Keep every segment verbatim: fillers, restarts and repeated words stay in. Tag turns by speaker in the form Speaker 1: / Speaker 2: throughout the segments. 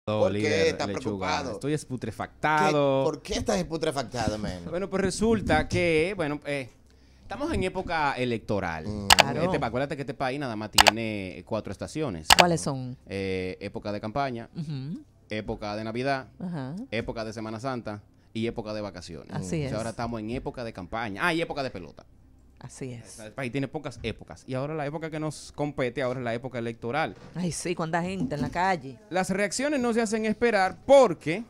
Speaker 1: ¿Por qué
Speaker 2: estás preocupado?
Speaker 1: Estoy esputrefactado.
Speaker 2: ¿Qué? ¿Por qué estás esputrefactado, man?
Speaker 1: Bueno, pues resulta que, bueno, eh, estamos en época electoral.
Speaker 2: Mm.
Speaker 3: Claro.
Speaker 1: Este, acuérdate que este país nada más tiene cuatro estaciones.
Speaker 3: ¿Cuáles son?
Speaker 1: Eh, época de campaña,
Speaker 3: Ujú.
Speaker 1: época de Navidad,
Speaker 3: Ajá.
Speaker 1: época de Semana Santa y época de vacaciones.
Speaker 3: Así
Speaker 1: O sea,
Speaker 3: es.
Speaker 1: ahora estamos en época de campaña. Ah, y época de pelota.
Speaker 3: Así
Speaker 1: O
Speaker 3: es.
Speaker 1: sea, el país tiene pocas épocas. Y ahora la época que nos compete, ahora es la época electoral.
Speaker 3: Ay, sí, cuánta gente en la calle.
Speaker 1: Las reacciones no se hacen esperar porque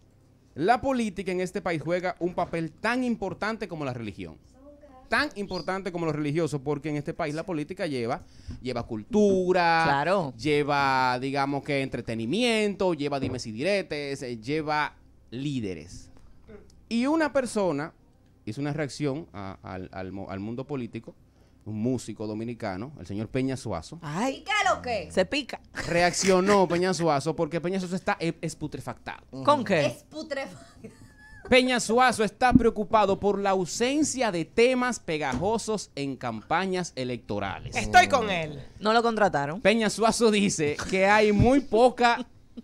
Speaker 1: la política en este país juega un papel tan importante como la religión. Tan importante como lo religioso, porque en este país la política lleva, lleva cultura,
Speaker 3: Claro.
Speaker 1: lleva, digamos que entretenimiento, lleva dimes y diretes, eh, lleva líderes. Y una persona hizo una reacción a- al, al mo- al mundo político, un músico dominicano, el señor Peña Suazo.
Speaker 3: Ay,
Speaker 4: ¿Y qué es lo que?
Speaker 3: se pica.
Speaker 1: Reaccionó Peña Suazo porque Peña Suazo está e- esputrefactado.
Speaker 3: ¿Con qué?
Speaker 4: Es putrefacto.
Speaker 1: Peña Suazo está preocupado por la ausencia de temas pegajosos en campañas electorales.
Speaker 5: Estoy con él.
Speaker 3: No lo contrataron.
Speaker 1: Peña Suazo dice que hay muy poca,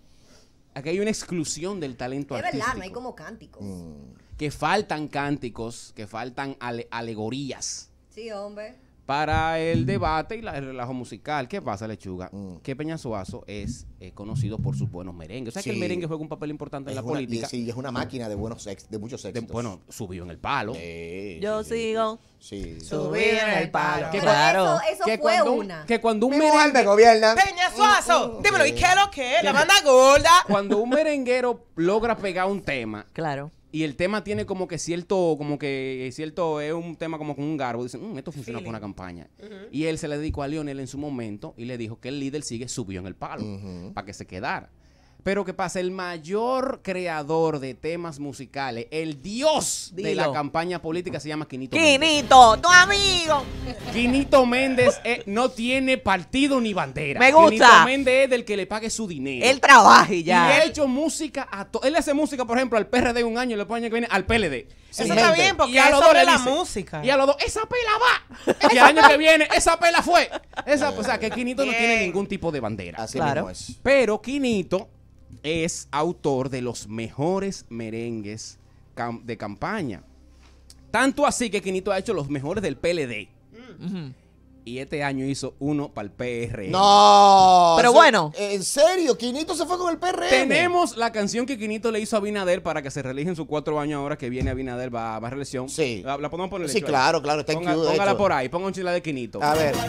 Speaker 1: que hay una exclusión del talento
Speaker 4: Es
Speaker 1: artístico.
Speaker 4: verdad, no hay como cánticos.
Speaker 1: Que faltan cánticos, que faltan ale- alegorías
Speaker 4: Sí, hombre.
Speaker 1: para el debate y la- el relajo musical. ¿Qué pasa, Lechuga? Que Peña Suazo es eh, conocido por sus buenos merengues. O sea, que el
Speaker 2: Sí.
Speaker 1: merengue juega un papel importante en
Speaker 2: Es
Speaker 1: la
Speaker 2: una,
Speaker 1: política.
Speaker 2: y sí, es una máquina de buenos ex, de muchos
Speaker 1: De-
Speaker 2: éxitos.
Speaker 1: bueno, subió en el palo.
Speaker 2: Sí,
Speaker 3: Yo
Speaker 2: sí, sí.
Speaker 3: sigo.
Speaker 2: Sí.
Speaker 3: Subir en el palo.
Speaker 1: Que
Speaker 3: Claro.
Speaker 4: Eso, eso
Speaker 1: que
Speaker 4: fue
Speaker 1: cuando, un-
Speaker 4: una.
Speaker 1: que cuando un
Speaker 2: Mi mujer me
Speaker 1: merengue,
Speaker 2: gobierna.
Speaker 5: Peña Suazo, dímelo, ¿y qué es lo que es? La
Speaker 1: ¿Qué?
Speaker 5: banda gorda.
Speaker 1: cuando un merenguero logra pegar un tema
Speaker 3: Claro.
Speaker 1: y el tema tiene como que cierto, como que cierto, es un tema como con un garbo, dicen, "Mm, esto funciona para una campaña". Y él se le dedicó a Lionel en su momento y le dijo que el líder sigue subió en el palo para que se quedara. Pero ¿qué pasa? El mayor creador de temas musicales, el dios de
Speaker 3: Dilo.
Speaker 1: la campaña política se llama Quinito Méndez.
Speaker 3: Quinito, tu amigo.
Speaker 1: Quinito Méndez eh, no tiene partido ni bandera.
Speaker 3: Me gusta.
Speaker 1: Quinito Méndez es del que le pague su dinero.
Speaker 3: Él trabaja y
Speaker 1: Y
Speaker 3: ya.
Speaker 1: él ha hecho música a todo. Él hace música, por ejemplo, al P R D un año y le año que viene al P L D.
Speaker 5: Eso
Speaker 2: Sí,
Speaker 5: está
Speaker 2: gente.
Speaker 5: bien, porque
Speaker 1: Y a
Speaker 5: es
Speaker 1: los dos
Speaker 5: sobre
Speaker 1: le
Speaker 5: la
Speaker 1: dice-
Speaker 5: música.
Speaker 1: Y a los dos, esa pela va. Y el año que viene, esa pela fue. Esa, o sea, que Quinito no
Speaker 5: Bien.
Speaker 1: tiene ningún tipo de bandera.
Speaker 2: Así
Speaker 3: Claro.
Speaker 2: mismo es.
Speaker 1: Pero Quinito es autor de los mejores merengues cam- de campaña. Tanto así que Quinito ha hecho los mejores del P L D.
Speaker 3: Ujú.
Speaker 1: Y este año hizo uno para el P R M.
Speaker 2: No.
Speaker 3: Pero
Speaker 2: eso-
Speaker 3: bueno.
Speaker 2: En serio, Quinito se fue con el P R M.
Speaker 1: Tenemos la canción que Quinito le hizo a Abinader para que se reelija en sus cuatro años ahora que viene Abinader, va a más reelección.
Speaker 2: Sí.
Speaker 1: La, la podemos poner.
Speaker 2: Sí, claro, claro, está en
Speaker 1: Ponga-
Speaker 2: queue, de
Speaker 1: Póngala
Speaker 2: hecho.
Speaker 1: por ahí, ponga un chila de Quinito.
Speaker 2: A ver.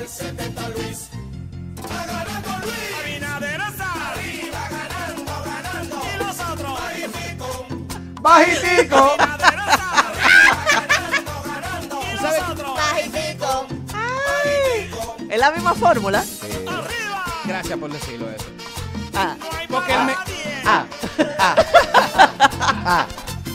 Speaker 2: Bajitico.
Speaker 1: ¿Tú sabes?
Speaker 4: Bajitico.
Speaker 3: Es la misma fórmula.
Speaker 1: Gracias por decirlo eso.
Speaker 3: Ah,
Speaker 1: Porque él me...
Speaker 2: Ah, ah, ah.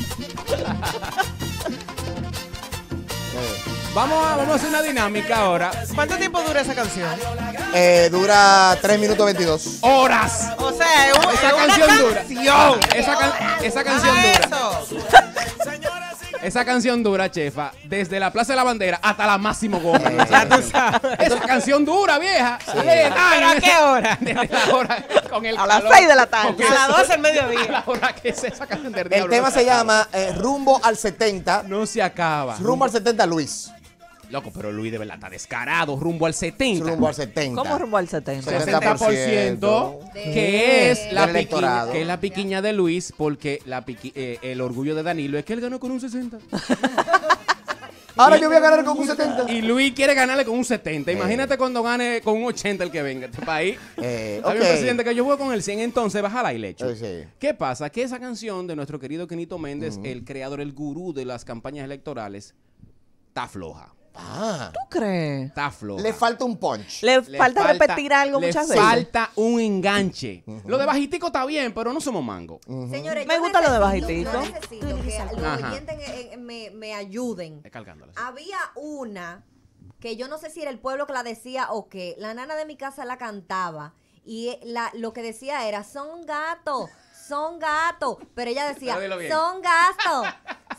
Speaker 1: Vamos a, vamos a hacer una dinámica ahora.
Speaker 5: ¿Cuánto tiempo dura esa canción?
Speaker 2: Eh, dura tres minutos veintidós.
Speaker 1: ¡Horas!
Speaker 5: O sea, es un-
Speaker 1: Esa
Speaker 5: es una
Speaker 1: canción dura.
Speaker 5: canción.
Speaker 1: Esa, can- esa canción
Speaker 5: Haga
Speaker 1: dura.
Speaker 5: eso.
Speaker 1: Esa canción dura, chefa, desde la Plaza de la Bandera hasta la Máximo Gómez.
Speaker 5: Ya tú sabes.
Speaker 1: Esa canción dura, vieja.
Speaker 5: ¿Pero a qué hora?
Speaker 1: Desde la hora con el
Speaker 3: a las
Speaker 1: calor.
Speaker 3: seis de la tarde.
Speaker 5: A las doce del
Speaker 1: A
Speaker 5: mediodía.
Speaker 1: la hora que es esa canción del
Speaker 2: El
Speaker 1: diablo.
Speaker 2: tema
Speaker 1: no
Speaker 2: se
Speaker 1: acaba.
Speaker 2: llama eh, Rumbo al setenta.
Speaker 1: No se acaba.
Speaker 2: Rumbo al setenta, Luis.
Speaker 1: Loco, pero Luis de verdad está descarado. Rumbo al setenta.
Speaker 2: Rumbo al setenta.
Speaker 3: ¿Cómo rumbo al setenta?
Speaker 1: sesenta por ciento, que es la
Speaker 2: Del
Speaker 1: piquiña,
Speaker 2: electorado.
Speaker 1: que es la piquiña de Luis, porque la piqui- eh, el orgullo de Danilo es que él ganó con un sesenta.
Speaker 2: Ahora yo voy a ganar con un setenta.
Speaker 1: Y Luis quiere ganarle con un setenta. Imagínate cuando gane con un ochenta el que venga a este país.
Speaker 2: Eh,
Speaker 1: Hay un
Speaker 2: ok.
Speaker 1: presidente que yo voy con el cien, entonces bájala y leche.
Speaker 2: Eh, sí.
Speaker 1: ¿Qué pasa? Que esa canción de nuestro querido Quinito Méndez, el creador, el gurú de las campañas electorales, está floja.
Speaker 2: Ah,
Speaker 3: ¿Tú crees?
Speaker 1: Está floja.
Speaker 2: le falta un punch.
Speaker 3: Le,
Speaker 1: Le
Speaker 3: falta, repetir algo
Speaker 1: le
Speaker 3: muchas veces.
Speaker 1: falta un enganche. Lo de bajitico está bien, pero no somos mango.
Speaker 4: Señores,
Speaker 3: Me
Speaker 4: yo
Speaker 3: gusta lo de
Speaker 4: necesito-
Speaker 3: bajitito.
Speaker 4: Yo necesito que los
Speaker 1: Ajá.
Speaker 4: oyentes en- en- me, me ayuden.
Speaker 1: Es cargándola.
Speaker 4: Había una que yo no sé si era el pueblo que la decía o qué. La nana de mi casa la cantaba y la, lo que decía era, son gatos, son gatos. Pero ella decía,
Speaker 1: Pero dilo bien.
Speaker 4: son gatos,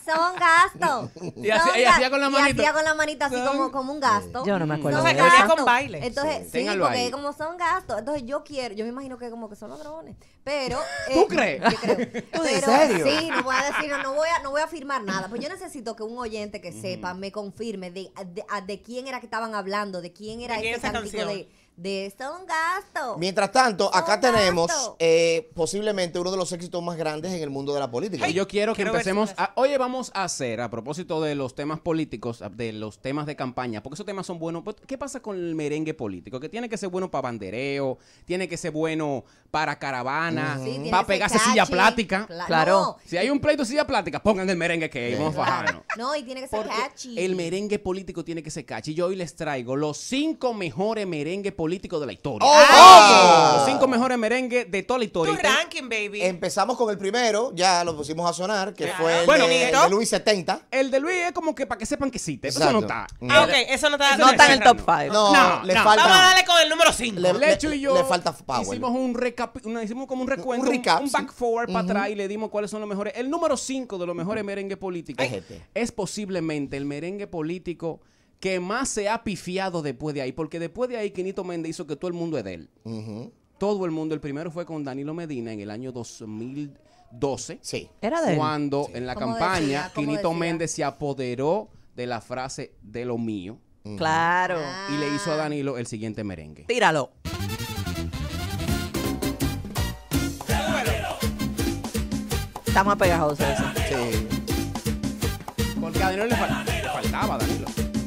Speaker 4: son gastos.
Speaker 1: Y hacía-
Speaker 4: Son
Speaker 1: y hacía
Speaker 4: ga-
Speaker 1: con la
Speaker 4: y
Speaker 1: manito.
Speaker 4: hacía con la manita así como, como un gasto.
Speaker 3: Yo no me acuerdo
Speaker 4: Son
Speaker 3: de
Speaker 5: O sea, que venía
Speaker 4: gastos.
Speaker 5: con baile.
Speaker 4: Entonces, sí,
Speaker 1: Ténganlo
Speaker 4: porque
Speaker 1: ahí.
Speaker 4: como son gastos. Entonces yo quiero, yo me imagino que como que son ladrones. Pero.
Speaker 1: ¿Tú
Speaker 4: eh,
Speaker 1: crees?
Speaker 4: Yo creo.
Speaker 2: ¿Tú en
Speaker 4: Pero,
Speaker 2: serio?
Speaker 4: Sí, no voy a decir, no, no voy a, no voy a afirmar nada. Pues yo necesito que un oyente que sepa me confirme de, de, de quién era que estaban hablando, de quién era
Speaker 5: ¿De quién
Speaker 4: este
Speaker 5: esa
Speaker 4: cántico
Speaker 5: canción?
Speaker 4: de, de son gastos.
Speaker 2: Mientras tanto, acá
Speaker 4: Son
Speaker 2: tenemos
Speaker 4: gastos.
Speaker 2: eh, posiblemente uno de los éxitos más grandes en el mundo de la política.
Speaker 1: Y yo quiero que
Speaker 5: Quiero ver
Speaker 1: empecemos
Speaker 5: si-
Speaker 1: a, oye, vamos a hacer, a propósito de los temas políticos, de los temas de campaña, porque esos temas son buenos. Pues, ¿qué pasa con el merengue político? Que tiene que ser bueno para bandereo, tiene que ser bueno para caravana,
Speaker 4: Sí, tiene
Speaker 1: para
Speaker 4: que ser
Speaker 1: pegarse silla
Speaker 4: catchy.
Speaker 1: plástica.
Speaker 4: Cla-
Speaker 3: Claro.
Speaker 4: no,
Speaker 1: Si hay un pleito de silla plástica, pongan el merengue que hay, vamos a bajarnos.
Speaker 4: no, y tiene que ser
Speaker 1: Porque
Speaker 4: catchy.
Speaker 1: el merengue político tiene que ser catchy. Yo hoy les traigo los cinco mejores merengues políticos de la historia.
Speaker 2: ¡Oh!
Speaker 1: Los cinco mejores merengues de toda la
Speaker 5: Tu
Speaker 1: historia.
Speaker 5: ranking, baby.
Speaker 2: Empezamos con el primero, ya lo pusimos a sonar, que
Speaker 5: Claro.
Speaker 2: fue el,
Speaker 1: Bueno,
Speaker 2: de, el
Speaker 5: ¿listo?
Speaker 2: de Luis setenta.
Speaker 1: El de Luis es como que para que sepan que existe. Eso
Speaker 2: Exacto.
Speaker 1: no está.
Speaker 5: Ah, ok, eso no está.
Speaker 3: No está en el top five.
Speaker 2: No,
Speaker 1: No,
Speaker 2: le
Speaker 1: no.
Speaker 2: falta.
Speaker 5: Vamos a darle con el número cinco.
Speaker 2: Le-
Speaker 1: Lecho y yo
Speaker 2: le falta power.
Speaker 1: hicimos un recap, una- hicimos como un recuento,
Speaker 2: Un
Speaker 1: un,
Speaker 2: recap,
Speaker 1: un back
Speaker 2: sí.
Speaker 1: forward para
Speaker 2: Ujú.
Speaker 1: atrás y le dimos cuáles son los mejores. El número cinco de los mejores merengue políticos
Speaker 2: Es este.
Speaker 1: es posiblemente el merengue político que más se ha pifiado después de ahí, porque después de ahí Quinito Méndez hizo que todo el mundo es de él.
Speaker 2: Ujú.
Speaker 1: Todo el mundo. El primero fue con Danilo Medina en el año dos mil doce.
Speaker 2: Sí.
Speaker 3: Era de él.
Speaker 1: Cuando en la
Speaker 4: ¿Cómo
Speaker 1: campaña
Speaker 4: decía? ¿Cómo
Speaker 1: Quinito
Speaker 4: decía?
Speaker 1: Méndez se apoderó de la frase de lo mío
Speaker 3: Claro.
Speaker 1: y le hizo a Danilo el siguiente merengue.
Speaker 3: Tíralo. Está más pegajoso eso.
Speaker 2: Sí.
Speaker 1: Porque a Danilo le, fal- le faltaba a Danilo.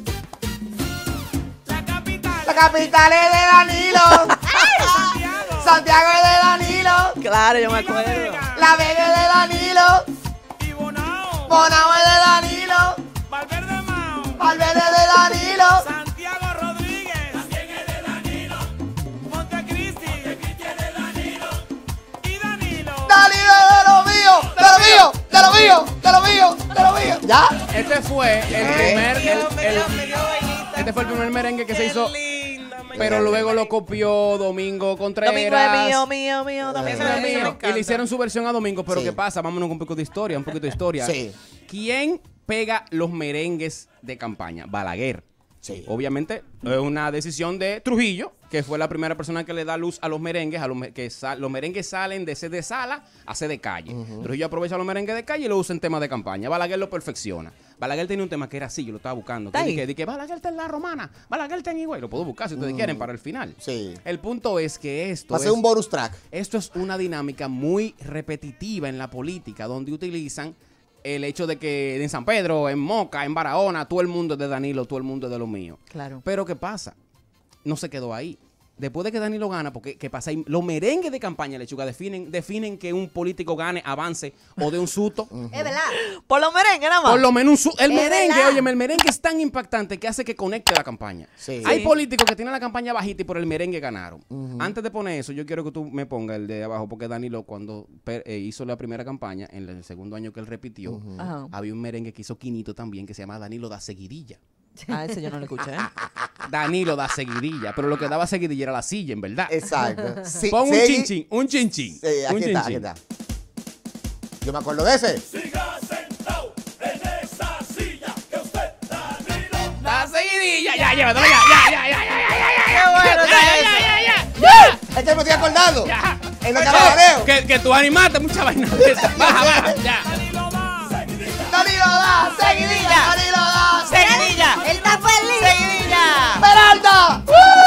Speaker 5: La capital.
Speaker 2: La capital es de Danilo.
Speaker 5: Santiago.
Speaker 2: Santiago es de Danilo.
Speaker 3: Claro, yo me acuerdo.
Speaker 2: La Vega es de Danilo.
Speaker 5: Y Bonao.
Speaker 2: Bonao es de Danilo.
Speaker 5: Valverde Mao.
Speaker 2: Valverde es de Danilo.
Speaker 5: Santiago Rodríguez. También es de Danilo. Montecristi. Montecristi es de Danilo. Y Danilo.
Speaker 2: Danilo es de lo mío. De lo mío. De lo mío. De lo mío. De lo mío. ¿Ya?
Speaker 1: Este fue el primer.
Speaker 5: Me dio-
Speaker 1: el-
Speaker 5: me
Speaker 1: el-
Speaker 5: dio- me dio bailita.
Speaker 1: este fue el primer merengue que se
Speaker 5: Qué
Speaker 1: hizo.
Speaker 5: lindo, me
Speaker 1: Pero
Speaker 5: encanta.
Speaker 1: luego lo copió Domingo Contreras.
Speaker 3: Domingo es mío, mío, mío. Domingo
Speaker 5: Eso
Speaker 3: es
Speaker 5: me
Speaker 3: mío.
Speaker 5: encanta.
Speaker 1: Y le hicieron su versión a Domingo. Pero
Speaker 2: Sí.
Speaker 1: ¿qué pasa? Vámonos con un poco de historia. Un poquito de historia.
Speaker 2: Sí.
Speaker 1: ¿Quién pega los merengues de campaña? Balaguer.
Speaker 2: Sí.
Speaker 1: Obviamente es una decisión de Trujillo, que fue la primera persona que le da luz a los merengues, a los, me- que sa- los merengues salen de ser de sala a ser de calle. Trujillo aprovecha los merengues de calle y lo usa en temas de campaña. Balaguer lo perfecciona. Balaguer tenía un tema que era así, yo lo estaba buscando. Que
Speaker 3: Está ahí.
Speaker 1: dije, dije, Balaguer está en la romana, Balaguer está en igual. Lo puedo buscar si ustedes quieren para el final.
Speaker 2: Sí.
Speaker 1: El punto es que esto
Speaker 2: Va a
Speaker 1: es,
Speaker 2: ser un bonus track.
Speaker 1: esto es una dinámica muy repetitiva en la política, donde utilizan el hecho de que en San Pedro, en Moca, en Barahona, todo el mundo es de Danilo, todo el mundo es de lo mío.
Speaker 3: Claro.
Speaker 1: Pero ¿qué pasa? No se quedó ahí. Después de que Danilo gana, porque ¿qué pasa? Ahí, los merengues de campaña, Lechuga, definen, definen que un político gane, avance o de un susto.
Speaker 4: Es verdad.
Speaker 3: Por los merengues nada más.
Speaker 1: Por lo menos un su- el
Speaker 4: Es
Speaker 1: merengue,
Speaker 4: verdad.
Speaker 1: oye, el merengue es tan impactante que hace que conecte la campaña.
Speaker 2: Sí.
Speaker 1: Hay
Speaker 5: Sí.
Speaker 1: políticos que tienen la campaña bajita y por el merengue ganaron. Antes de poner eso, yo quiero que tú me pongas el de abajo, porque Danilo cuando per- eh, hizo la primera campaña, en el segundo año que él repitió,
Speaker 3: Ajá.
Speaker 1: había un merengue que hizo Quinito también, que se llama Danilo da Seguidilla.
Speaker 3: Ah, ese yo no lo escuché.
Speaker 1: Danilo da Seguidilla, pero lo que daba seguidilla era la silla, en verdad.
Speaker 2: Exacto. Sí,
Speaker 1: Pon un
Speaker 2: sí.
Speaker 1: chinchín, un chinchín.
Speaker 2: Sí, aquí
Speaker 1: un
Speaker 2: está, aquí
Speaker 1: chinchín.
Speaker 2: está. Yo me acuerdo de ese.
Speaker 1: Da seguidilla, ya, llévatelo, ya, ya, ya, ya, ya, ya, ya,
Speaker 3: Qué bueno está
Speaker 1: ya,
Speaker 3: eso.
Speaker 1: ya, ya, ya,
Speaker 2: Es que me estoy acordando.
Speaker 1: ya.
Speaker 2: En los
Speaker 1: Oye,
Speaker 2: carabaneos.
Speaker 1: que, que tú animaste mucha vaina de esa. Baja, baja, ya.
Speaker 2: Danilo da, seguidilla. Danilo da,
Speaker 5: Seguidilla.
Speaker 4: Él está feliz.
Speaker 5: Seguidilla.
Speaker 2: Peralta.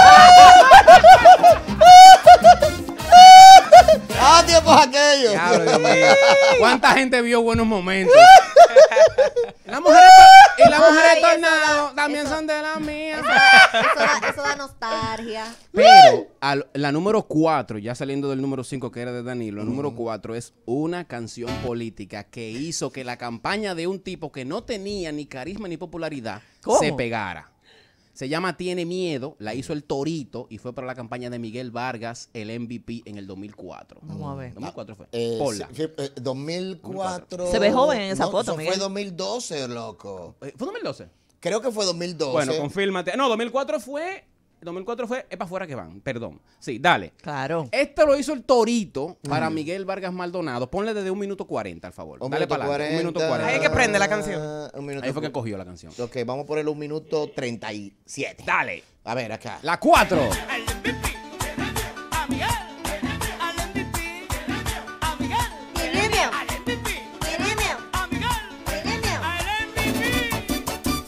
Speaker 2: Ah, tiempos aquellos.
Speaker 1: Diablo, Dios mío. ¿Cuánta gente vio buenos momentos? Las mujeres, y las mujeres
Speaker 4: Ay, eso
Speaker 1: tornado
Speaker 4: da-
Speaker 1: también
Speaker 4: eso-
Speaker 1: son de la mía.
Speaker 4: Eso da, eso da nostalgia.
Speaker 1: Pero al- la número cuatro, ya saliendo del número cinco que era de Danilo, la número cuatro es una canción política que hizo que la campaña de un tipo que no tenía ni carisma ni popularidad
Speaker 3: ¿Cómo?
Speaker 1: se pegara. Se llama Tiene Miedo, la hizo el Torito y fue para la campaña de Miguel Vargas, el M V P en el dos mil cuatro.
Speaker 3: Vamos a ver.
Speaker 1: dos mil cuatro fue.
Speaker 2: Eh,
Speaker 1: Ponla.
Speaker 2: sí, eh, dos mil cuatro.
Speaker 3: Se ve joven en esa
Speaker 2: No,
Speaker 3: foto,
Speaker 2: eso
Speaker 3: Miguel.
Speaker 2: fue dos mil doce, loco.
Speaker 1: Eh, ¿Fue dos mil doce?
Speaker 2: Creo que fue dos mil doce.
Speaker 1: Bueno, confírmate. No, dos mil cuatro fue El dos mil cuatro fue, es para afuera que van, perdón. Sí, dale.
Speaker 3: Claro.
Speaker 1: Esto lo hizo el Torito para Miguel Vargas Maldonado. Ponle desde un minuto cuarenta, al favor.
Speaker 2: Un
Speaker 1: Dale
Speaker 2: minuto
Speaker 1: para adelante. Un minuto
Speaker 2: cuarenta.
Speaker 1: cuarenta.
Speaker 6: Ahí es que prende la canción.
Speaker 2: Ah, un minuto
Speaker 1: Ahí fue que
Speaker 2: cu-
Speaker 1: cogió la canción.
Speaker 2: Ok, vamos a ponerle un minuto treinta y siete.
Speaker 1: Dale.
Speaker 2: A ver, acá.
Speaker 1: La cuatro.
Speaker 5: Al M V P, a Miguel, al M V P, a Miguel,
Speaker 4: Tiene miedo.
Speaker 5: al M V P,
Speaker 4: Tiene miedo.
Speaker 5: a Miguel,
Speaker 4: Tiene miedo.
Speaker 5: al M V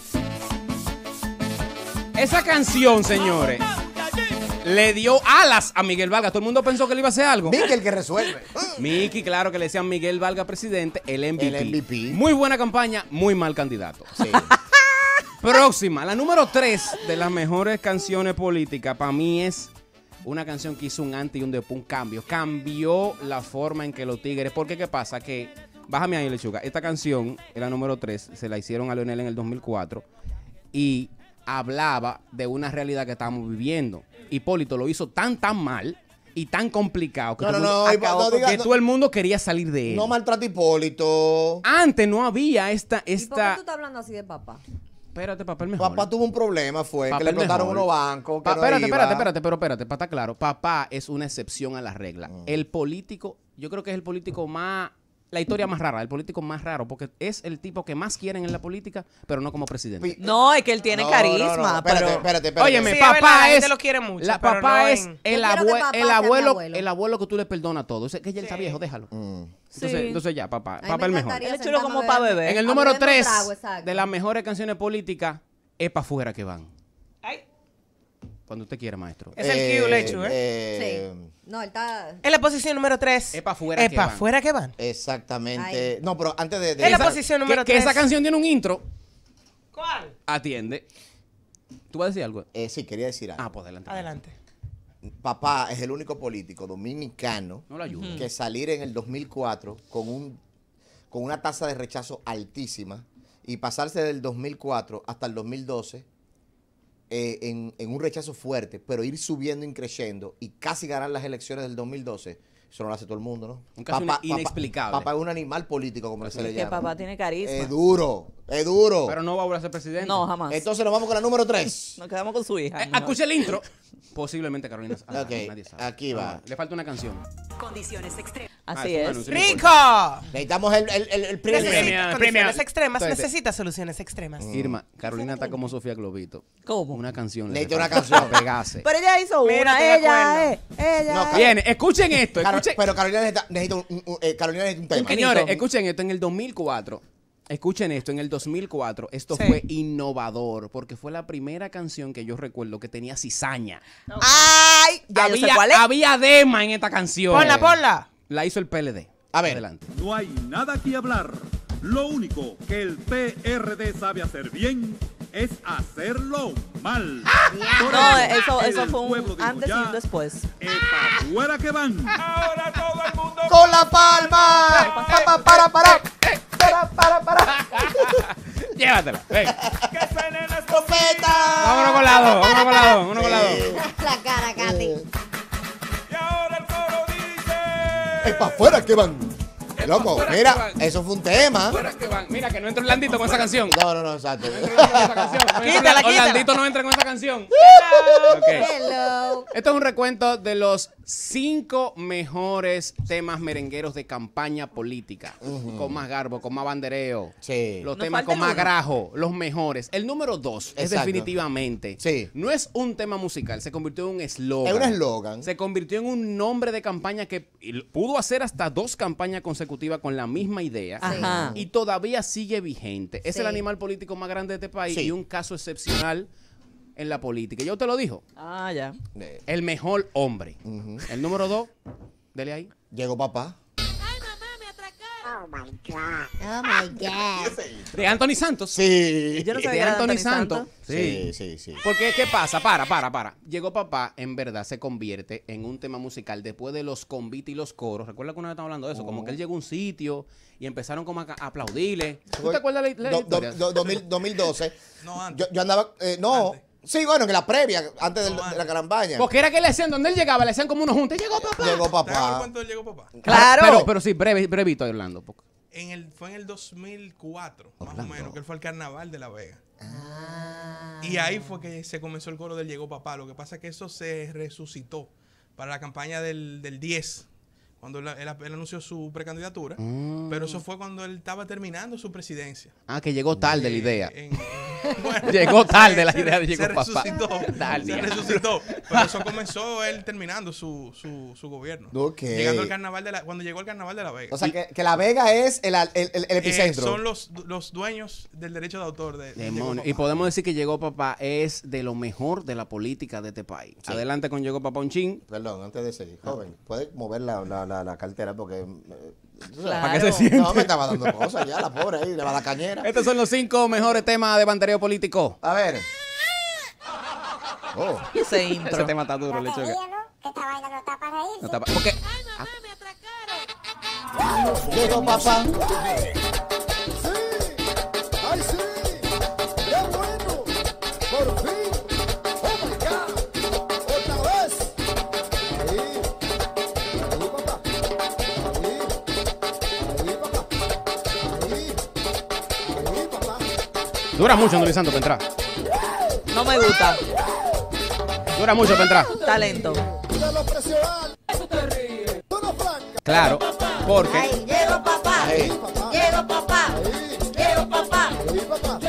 Speaker 5: P.
Speaker 1: Esa canción, señores, le dio alas a Miguel Vargas. Todo el mundo pensó que le iba a hacer algo.
Speaker 2: Miki el que resuelve.
Speaker 1: Miki, claro que le decían Miguel Vargas presidente, el M V P.
Speaker 2: El M V P.
Speaker 1: Muy buena campaña, muy mal candidato.
Speaker 2: Sí.
Speaker 1: Próxima, la número tres de las mejores canciones políticas para mí es una canción que hizo un antes y un después, un cambio. Cambió la forma en que los tigres. Porque qué pasa que, bájame ahí, Lechuga. Esta canción, es la número tres, se la hicieron a Leonel en el dos mil cuatro y hablaba de una realidad que estamos viviendo. Hipólito lo hizo tan, tan mal y tan complicado que,
Speaker 2: No,
Speaker 1: todo,
Speaker 2: no,
Speaker 1: el mundo
Speaker 2: no,
Speaker 1: acabó
Speaker 2: no
Speaker 1: con-
Speaker 2: diga-
Speaker 1: que
Speaker 2: no-
Speaker 1: todo el mundo quería salir de él.
Speaker 2: No maltrate a Hipólito.
Speaker 1: Antes no había esta,
Speaker 4: ¿Y por qué
Speaker 1: esta.
Speaker 4: tú estás hablando así de papá?
Speaker 1: Espérate, papel mejor.
Speaker 2: Papá tuvo un problema, fue que
Speaker 1: Papel
Speaker 2: le explotaron
Speaker 1: mejor.
Speaker 2: unos bancos. Que
Speaker 1: Pa-
Speaker 2: no
Speaker 1: espérate,
Speaker 2: iba.
Speaker 1: espérate, espérate, pero espérate, para estar claro. Papá es una excepción a la regla.
Speaker 2: Mm.
Speaker 1: El político, yo creo que es el político más, la historia más rara, el político más raro, porque es el tipo que más quieren en la política, pero no como presidente.
Speaker 2: Pi-
Speaker 3: No, es que él tiene
Speaker 2: No,
Speaker 3: carisma,
Speaker 2: no, no, espérate,
Speaker 3: pero...
Speaker 2: espérate, espérate.
Speaker 1: Óyeme,
Speaker 6: Sí, es verdad,
Speaker 1: papá
Speaker 6: la gente
Speaker 1: es.
Speaker 6: lo quiere mucho,
Speaker 1: la-
Speaker 6: pero
Speaker 1: papá
Speaker 6: no
Speaker 1: es
Speaker 6: en-
Speaker 1: el,
Speaker 4: Yo quiero que
Speaker 1: abue-
Speaker 4: papá
Speaker 1: el
Speaker 4: sea mi
Speaker 1: abuelo,
Speaker 4: abuelo.
Speaker 1: el abuelo que tú le perdonas todo. Dice que ya él está viejo, déjalo.
Speaker 2: Mm.
Speaker 1: Entonces,
Speaker 3: Sí.
Speaker 1: entonces ya, papá.
Speaker 4: A mí
Speaker 1: Papá
Speaker 4: me
Speaker 1: el mejor.
Speaker 4: encantaría
Speaker 3: Él es chulo
Speaker 4: sentarme
Speaker 3: como
Speaker 4: a
Speaker 3: pa'
Speaker 4: beber-
Speaker 3: beber.
Speaker 1: En el
Speaker 4: a
Speaker 1: número
Speaker 4: beberme un
Speaker 1: tres
Speaker 4: trago, exacto.
Speaker 1: de las mejores canciones políticas, es para afuera que van.
Speaker 6: Ay,
Speaker 1: Cuando usted quiera, maestro.
Speaker 6: es el Q, Lechu, ¿eh?
Speaker 4: Sí. No, él está...
Speaker 6: En la posición número tres.
Speaker 1: Es pa' afuera
Speaker 6: Es
Speaker 1: que
Speaker 6: pa'
Speaker 1: van.
Speaker 6: afuera que van.
Speaker 2: Exactamente.
Speaker 4: Ahí.
Speaker 2: No, pero antes de. de
Speaker 6: En la
Speaker 2: esa-
Speaker 6: posición número
Speaker 1: Que, que
Speaker 6: tres.
Speaker 1: esa canción tiene un intro.
Speaker 6: ¿Cuál?
Speaker 1: Atiende. ¿Tú vas a decir algo?
Speaker 2: eh, sí, quería decir algo.
Speaker 1: Ah, pues adelante.
Speaker 6: Adelante.
Speaker 2: Papá es el único político dominicano
Speaker 1: No lo ayudo.
Speaker 2: que salir en el dos mil cuatro con un con una tasa de rechazo altísima y pasarse del dos mil cuatro hasta el dos mil doce eh, en, en un rechazo fuerte, pero ir subiendo y creciendo y casi ganar las elecciones del dos mil doce, eso no lo hace todo el mundo, ¿no?
Speaker 1: Un caso ina- inexplicable.
Speaker 2: Papá es un animal político, como se le
Speaker 3: que
Speaker 2: llama.
Speaker 3: papá tiene carisma.
Speaker 2: Es duro, es duro.
Speaker 1: Pero no va a volver a ser presidente.
Speaker 3: No, jamás.
Speaker 2: Entonces nos vamos con la número tres.
Speaker 3: Nos quedamos con su hija.
Speaker 1: Eh, escucha el intro. Posiblemente Carolina. ah,
Speaker 2: Ok,
Speaker 1: nadie sabe.
Speaker 2: aquí va.
Speaker 1: No, le falta una canción.
Speaker 7: Condiciones extremas.
Speaker 3: Así
Speaker 1: Ah,
Speaker 3: es.
Speaker 1: bueno, sí. No
Speaker 6: ¡Rico!
Speaker 2: Necesitamos el, el, el, el premio.
Speaker 6: Necesita
Speaker 1: Premio,
Speaker 6: condiciones
Speaker 1: premio.
Speaker 6: extremas.
Speaker 1: Entonces-
Speaker 6: Necesita soluciones extremas.
Speaker 1: Irma, Carolina está como Sofía Globito.
Speaker 3: ¿Cómo?
Speaker 1: Una canción. le
Speaker 2: Necesita
Speaker 1: hace
Speaker 2: una
Speaker 1: falta
Speaker 2: canción.
Speaker 1: para pegarse.
Speaker 3: Pero ella hizo
Speaker 6: Mira,
Speaker 3: una,
Speaker 6: estoy de
Speaker 3: ella,
Speaker 6: acuerdo.
Speaker 3: eh, ella.
Speaker 2: No,
Speaker 3: eh.
Speaker 1: Viene, escuchen esto.
Speaker 2: Caro-
Speaker 1: Escuchen.
Speaker 2: pero Carolina necesita, necesita un, un- un- eh, Carolina necesita un tema.
Speaker 1: Señores,
Speaker 3: Benito.
Speaker 1: escuchen esto. En el dos mil cuatro, escuchen esto. En el dos mil cuatro, esto
Speaker 6: Sí.
Speaker 1: fue innovador porque fue la primera canción que yo recuerdo que tenía cizaña.
Speaker 3: ¡Ay! Ya yo sé
Speaker 1: había,
Speaker 3: cuál es.
Speaker 1: había dema en esta canción.
Speaker 6: Ponla, ponla.
Speaker 1: La hizo el P L D.
Speaker 2: A ver.
Speaker 1: Adelante.
Speaker 8: No hay nada que hablar. Lo único que el P R D sabe hacer bien es hacerlo mal. Por
Speaker 3: No,
Speaker 8: ello,
Speaker 3: eso,
Speaker 8: el
Speaker 3: eso fue un
Speaker 8: pueblo dijo
Speaker 3: antes y
Speaker 8: ya,
Speaker 3: un después.
Speaker 8: "Es pa' fuera que van".
Speaker 5: Ahora todo el mundo
Speaker 2: ¡Con la palma! Pa, pa, para, para. Para, para, para.
Speaker 1: Llévatela. Ven.
Speaker 5: que suenen las
Speaker 2: ¡Trompeta!
Speaker 1: Vámonos con la dos. Vámonos con la dos. Vámonos con la dos.
Speaker 4: La cara, Katy.
Speaker 5: Y ahora el coro dice.
Speaker 2: Es para afuera que van. Loco,
Speaker 1: afuera que
Speaker 2: mira,
Speaker 1: van.
Speaker 2: eso fue un tema.
Speaker 1: Fuera que van. Mira, que no entra Orlandito con esa canción.
Speaker 2: No, no, no, exacto.
Speaker 1: No entra con esa canción. No entra
Speaker 6: Quítala,
Speaker 1: Orla-
Speaker 6: quítala.
Speaker 1: Orlandito no entra con esa canción. Ok.
Speaker 4: Hello.
Speaker 1: Esto es un recuento de los cinco mejores temas merengueros de campaña política. Con más garbo, con más bandereo.
Speaker 2: Sí.
Speaker 1: Los
Speaker 3: Nos
Speaker 1: temas
Speaker 3: falta
Speaker 1: con
Speaker 3: el
Speaker 1: más
Speaker 3: uno.
Speaker 1: grajo, los mejores. El número dos es
Speaker 2: Exacto.
Speaker 1: definitivamente.
Speaker 2: Sí.
Speaker 1: No es un tema musical, se convirtió en un eslogan.
Speaker 2: Es un eslogan.
Speaker 1: Se convirtió en un nombre de campaña que y pudo hacer hasta dos campañas consecutivas con la misma idea.
Speaker 3: Ajá.
Speaker 1: Y todavía sigue vigente. Es
Speaker 4: Sí.
Speaker 1: el animal político más grande de este país
Speaker 2: Sí.
Speaker 1: y un caso excepcional en la política. Yo te lo dijo.
Speaker 3: Ah, ya.
Speaker 2: Eh,
Speaker 1: El mejor hombre.
Speaker 2: Ujú.
Speaker 1: El número dos, dele ahí.
Speaker 2: Llegó papá.
Speaker 4: Oh my God.
Speaker 1: De Anthony Santos.
Speaker 2: Sí.
Speaker 3: Yo no sabía
Speaker 1: De
Speaker 3: que era de
Speaker 1: Anthony
Speaker 3: Anthony
Speaker 1: Santos.
Speaker 3: Santos.
Speaker 2: Sí, sí, sí.
Speaker 1: Porque, ¿qué pasa? Para, para, para. Llegó papá, en verdad, se convierte en un tema musical después de los convites y los coros. ¿Recuerda que una vez estamos hablando de eso? Como que él llegó a un sitio y empezaron como a a aplaudirle. ¿Tú te acuerdas la, la
Speaker 2: Do- do-
Speaker 1: historia?
Speaker 2: do- dos mil- dos mil doce.
Speaker 9: No, antes.
Speaker 2: Yo, yo andaba. eh, no.
Speaker 9: Antes.
Speaker 2: Sí, bueno, que la previa, antes del-
Speaker 9: No,
Speaker 2: de
Speaker 9: antes.
Speaker 2: la campaña.
Speaker 1: Porque era que le hacían, donde él llegaba, le hacían como unos juntos. Llegó papá.
Speaker 2: Llegó
Speaker 9: ¿Te acuerdas
Speaker 2: papá.
Speaker 9: cuánto llegó papá?
Speaker 3: Claro.
Speaker 1: Pero, pero sí, breve, brevito, Orlando. porque-
Speaker 7: en el, fue en el dos mil cuatro, más
Speaker 2: Orlando.
Speaker 7: o menos, que él fue al carnaval de La Vega.
Speaker 4: Ah.
Speaker 7: Y ahí fue que se comenzó el coro del Llegó Papá. Lo que pasa es que eso se resucitó para la campaña del, del diez, cuando él, él- él anunció su precandidatura.
Speaker 1: Mm.
Speaker 7: Pero eso fue cuando él estaba terminando su presidencia.
Speaker 1: Ah, que llegó tarde la
Speaker 7: Eh,
Speaker 1: idea.
Speaker 7: en- en- bueno,
Speaker 1: Llegó tarde la
Speaker 7: se-
Speaker 1: idea de
Speaker 7: se
Speaker 1: Llegó Papá.
Speaker 7: resucitó,
Speaker 1: Dale,
Speaker 7: se
Speaker 1: diablo.
Speaker 7: resucitó. Pero eso comenzó él terminando su, su, su gobierno.
Speaker 2: Ok.
Speaker 7: Llegando al carnaval de la, cuando llegó al carnaval de La Vega.
Speaker 2: O sea, que, que La Vega es el, el, el- el
Speaker 7: Eh,
Speaker 2: epicentro.
Speaker 7: son los, los dueños del derecho de autor de, de Llegó
Speaker 1: Demonio.
Speaker 7: Papá.
Speaker 1: Y podemos decir que Llegó Papá es de lo mejor de la política de este país. Adelante con Llegó Papá un chin.
Speaker 2: Perdón, antes de seguir. Joven, ¿puedes mover la, la, la, la cartera? Porque... eh,
Speaker 1: Para que se
Speaker 3: Claro.
Speaker 1: siente.
Speaker 2: No, me estaba dando cosas ya, la pobre ahí, le va la cañera.
Speaker 1: Estos son los cinco mejores temas de bandereo político.
Speaker 2: A ver. Oh.
Speaker 3: Ese
Speaker 1: Ese
Speaker 3: intro.
Speaker 1: tema está duro,
Speaker 9: No te
Speaker 1: lechuga.
Speaker 9: rías, ¿no? Que esta vaina no está para reírse.
Speaker 1: No está pa- porque
Speaker 2: Llegó papá.
Speaker 10: ¡Ay, sí! ¡Qué bueno! ¡Por fin! ¡Oh, my God! ¡Otra vez! Ahí. Ahí, papá. Ahí. Ahí, papá. Ahí. Ahí, papá.
Speaker 1: dura mucho analizando para entrar.
Speaker 3: No me gusta.
Speaker 1: Dura mucho para entrar.
Speaker 3: Talento.
Speaker 10: De los precios altos. Tú no francas.
Speaker 1: Claro, porque
Speaker 4: Ay, llegó papá.
Speaker 2: Ahí.
Speaker 10: Papá.
Speaker 4: Llegó papá.
Speaker 10: Ahí.
Speaker 4: Llegó papá.
Speaker 10: Ahí, papá.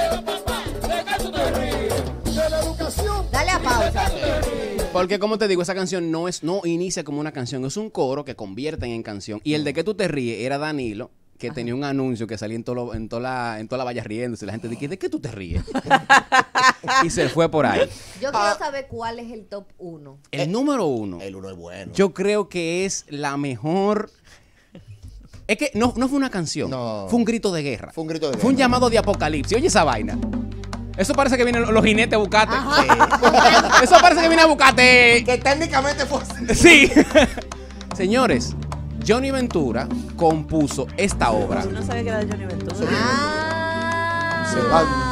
Speaker 10: De la educación.
Speaker 4: Dale a pausa.
Speaker 1: Porque como te digo, esa canción no es no inicia como una canción, es un coro que convierten en canción. Y el de que tú te ríes era Danilo, que tenía un anuncio que salía en, todo lo- en, toda la, en toda la valla riéndose. La gente dice, ¿de qué tú te ríes? Y se fue por ahí.
Speaker 4: Yo quiero saber cuál es el top uno.
Speaker 1: El número uno,
Speaker 2: El uno es bueno.
Speaker 1: yo creo que es la mejor... Es que no, no fue una canción,
Speaker 2: No.
Speaker 1: fue un grito de guerra.
Speaker 2: Fue un grito de
Speaker 1: Fue un
Speaker 2: guerra.
Speaker 1: llamado de apocalipsis. Oye esa vaina. Eso parece que vienen los jinetes a buscarte.
Speaker 4: Ajá.
Speaker 1: Eso parece que viene a buscarte.
Speaker 2: Que técnicamente fue así.
Speaker 1: Sí. Señores, Johnny Ventura compuso esta obra.
Speaker 3: Yo no sabía que era de Johnny Ventura.
Speaker 4: Ah.
Speaker 2: Se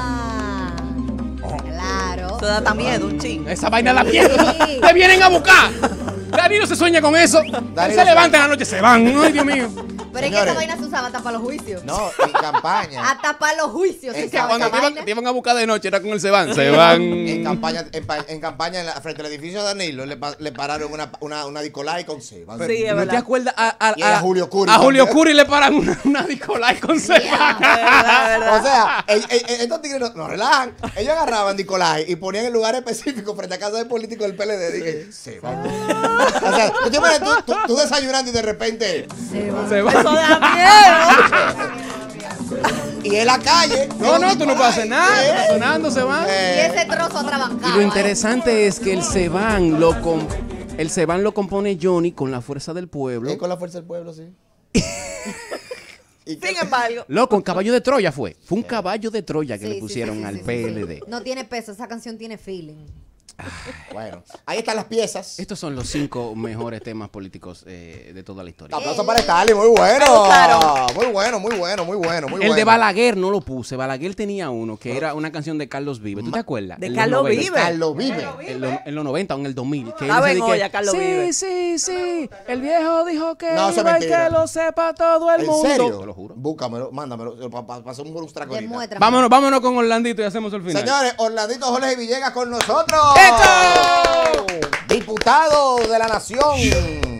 Speaker 4: Claro.
Speaker 3: Eso da hasta miedo, un ching.
Speaker 1: Esa vaina da miedo.
Speaker 4: Sí.
Speaker 1: Te vienen a buscar. Danilo se sueña con eso. Él
Speaker 2: Danilo
Speaker 1: se
Speaker 2: se-
Speaker 1: levanta en la noche, se van. Ay, Dios mío.
Speaker 4: Pero es que
Speaker 2: Señores.
Speaker 4: esa vaina se usaba hasta para los juicios.
Speaker 2: No, en campaña.
Speaker 4: Hasta para los juicios se
Speaker 2: En
Speaker 4: usaba
Speaker 1: Cuando
Speaker 4: esa
Speaker 1: te iban,
Speaker 4: vaina.
Speaker 1: te iban a buscar de noche, era con el se van. Se van.
Speaker 2: En campaña, en, pa- en campaña en la- frente al edificio de Danilo le, pa- le pararon una, una, una Dicolai con C.
Speaker 3: Sí, es
Speaker 1: ¿No
Speaker 3: verdad.
Speaker 1: te acuerdas? A, a-
Speaker 2: Y a
Speaker 1: a-
Speaker 2: Julio Curi
Speaker 1: A Julio
Speaker 2: también.
Speaker 1: Curi le paran una, una Nicolai con se van.
Speaker 3: Es verdad, es verdad.
Speaker 2: O sea, ell- ell- estos tigres no, no relajan. Ellos agarraban Nicolai y ponían en lugares específicos frente a casa del político del P L D. Dije, se va. O sea, tú, te imaginas, tú, tú- tú desayunando y de repente.
Speaker 1: Se
Speaker 3: Eso
Speaker 1: van.
Speaker 3: da miedo.
Speaker 2: Y en la calle.
Speaker 1: No, no, tú no puedes hacer
Speaker 2: ¿Eh?
Speaker 1: nada. Sonando se van.
Speaker 4: Y
Speaker 2: Eh,
Speaker 4: ese trozo
Speaker 1: Y
Speaker 4: atrabancado.
Speaker 1: lo
Speaker 4: ahí.
Speaker 1: interesante es que el Seban lo com- el Seban lo compone Johnny con la fuerza del pueblo.
Speaker 2: es con la fuerza del pueblo, sí. Y que-
Speaker 3: Sin embargo.
Speaker 1: Loco, un caballo de Troya fue. Fue un caballo de Troya que
Speaker 4: Sí,
Speaker 1: le
Speaker 4: sí,
Speaker 1: pusieron
Speaker 4: sí, sí,
Speaker 1: al
Speaker 4: sí, sí,
Speaker 1: P
Speaker 4: sí.
Speaker 1: L D.
Speaker 4: No tiene peso, esa canción tiene feeling.
Speaker 2: Bueno, ahí están las piezas.
Speaker 1: Estos son los cinco mejores temas políticos eh, de toda la historia.
Speaker 2: Aplauso para Stalin, muy bueno.
Speaker 3: gustaron.
Speaker 2: Muy bueno, muy bueno, muy bueno, muy
Speaker 1: El
Speaker 2: bueno.
Speaker 1: de Balaguer no lo puse. Balaguer tenía uno que era una canción de Carlos Vive. ¿Tú te acuerdas?
Speaker 3: ¿De
Speaker 1: En los
Speaker 3: Carlos
Speaker 1: noventa.
Speaker 3: Vive?
Speaker 2: Carlos Vive.
Speaker 1: En, lo- en los noventa o en el dos mil. Que él
Speaker 3: Estaba
Speaker 1: se
Speaker 3: en
Speaker 1: di que,
Speaker 3: olla, Carlos
Speaker 1: sí,
Speaker 3: Vive.
Speaker 1: sí, sí. El viejo dijo que
Speaker 2: No, eso es
Speaker 1: iba y
Speaker 2: mentira.
Speaker 1: que lo sepa todo el
Speaker 2: ¿En
Speaker 1: mundo.
Speaker 2: serio?
Speaker 1: Te lo juro.
Speaker 2: Búscamelo, mándamelo. Para pasar un buen traco ahorita.
Speaker 4: Demuestra.
Speaker 1: Vámonos, vámonos con Orlandito y hacemos el final.
Speaker 2: Señores, Orlandito Jorge Villegas con nosotros.
Speaker 1: ¡Esto!
Speaker 2: Diputado de la Nación.